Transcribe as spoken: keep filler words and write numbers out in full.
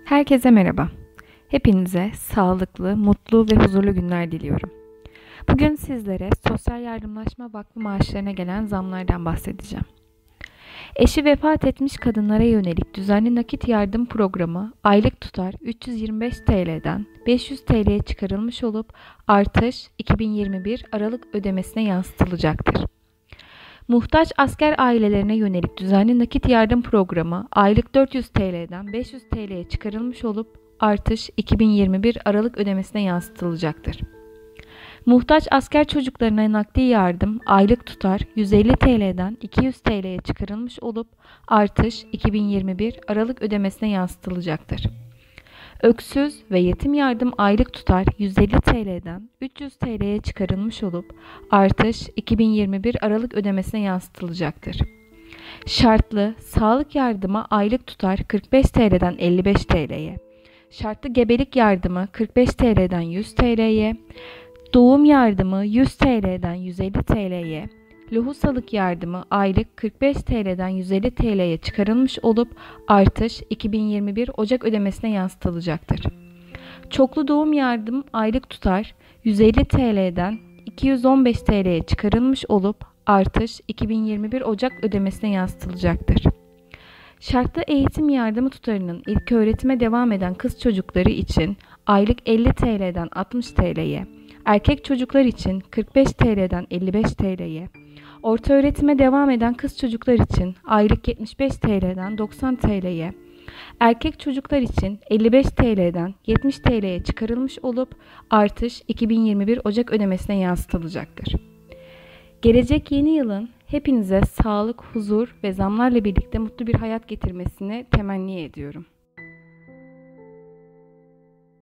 Herkese merhaba. Hepinize sağlıklı, mutlu ve huzurlu günler diliyorum. Bugün sizlere Sosyal Yardımlaşma Vakfı maaşlarına gelen zamlardan bahsedeceğim. Eşi vefat etmiş kadınlara yönelik düzenli nakit yardım programı aylık tutar üç yüz yirmi beş T L'den beş yüz T L'ye çıkarılmış olup artış iki bin yirmi bir Aralık ödemesine yansıtılacaktır. Muhtaç asker ailelerine yönelik düzenli nakit yardım programı aylık dört yüz T L'den beş yüz T L'ye çıkarılmış olup artış iki bin yirmi bir Aralık ödemesine yansıtılacaktır. Muhtaç asker çocuklarına nakdi yardım aylık tutar yüz elli T L'den iki yüz T L'ye çıkarılmış olup artış iki bin yirmi bir Aralık ödemesine yansıtılacaktır. Öksüz ve yetim yardım aylık tutar yüz elli T L'den üç yüz T L'ye çıkarılmış olup artış iki bin yirmi bir Aralık ödemesine yansıtılacaktır. Şartlı sağlık yardımı aylık tutar kırk beş T L'den elli beş T L'ye, şartlı gebelik yardımı kırk beş T L'den yüz T L'ye, doğum yardımı yüz T L'den yüz elli T L'ye, lohusalık yardımı aylık kırk beş T L'den yüz elli T L'ye çıkarılmış olup artış iki bin yirmi bir Ocak ödemesine yansıtılacaktır. Çoklu doğum yardım aylık tutar yüz elli T L'den iki yüz on beş T L'ye çıkarılmış olup artış iki bin yirmi bir Ocak ödemesine yansıtılacaktır. Şartlı eğitim yardımı tutarının ilköğretime devam eden kız çocukları için aylık elli T L'den altmış T L'ye, erkek çocuklar için kırk beş T L'den elli beş T L'ye, ortaöğretime devam eden kız çocuklar için aylık yetmiş beş T L'den doksan T L'ye, erkek çocuklar için elli beş T L'den yetmiş T L'ye çıkarılmış olup artış iki bin yirmi bir Ocak ödemesine yansıtılacaktır. Gelecek yeni yılın hepinize sağlık, huzur ve zamlarla birlikte mutlu bir hayat getirmesini temenni ediyorum.